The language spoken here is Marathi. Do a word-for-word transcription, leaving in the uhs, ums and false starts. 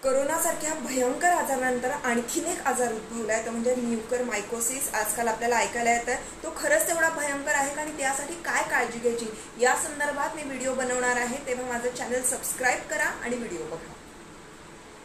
कोरोनासारख्या भयंकर आजारानंतर आणखीन एक आजार उद्भवलाय तो म्हणजे म्युकरमायकोसिस। आजकाल आपल्याला ऐकायला येतं तो खरंच तेवढा भयंकर आहे आणि त्यासाठी काय काळजी घ्यायची या संदर्भात मी व्हिडिओ बनवणार आहे। तेव्हा माझं चॅनल सबस्क्राइब करा आणि व्हिडिओ बघा।